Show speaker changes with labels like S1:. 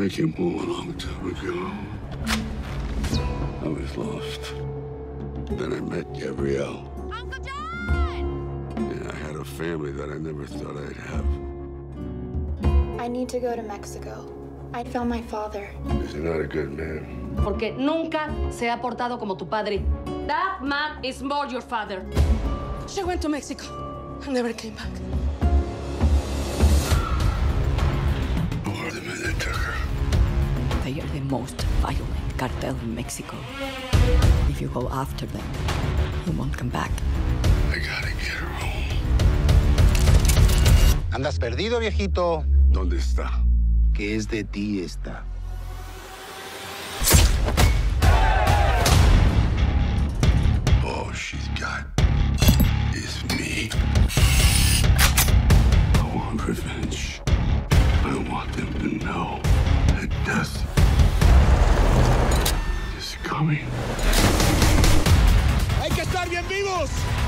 S1: I came home a long time ago. I was lost. Then I met Gabrielle.
S2: Uncle John!
S1: And I had a family that I never thought I'd have.
S3: I need to go to Mexico. I found my father.
S1: He's not a good man.
S4: Porque nunca se ha portado como tu padre. That man is more your father.
S5: She went to Mexico and never came back.
S1: Who are the men that took her?
S6: They are the most violent cartel in Mexico. If you go after them, you won't come back.
S1: I gotta get her home.
S7: ¿Andas perdido, viejito?
S1: ¿Dónde está?
S7: ¿Qué es de ti esta?
S1: All she's got is me. I want revenge. I want them to know that death is coming.
S7: ¡Hay que estar bien vivos!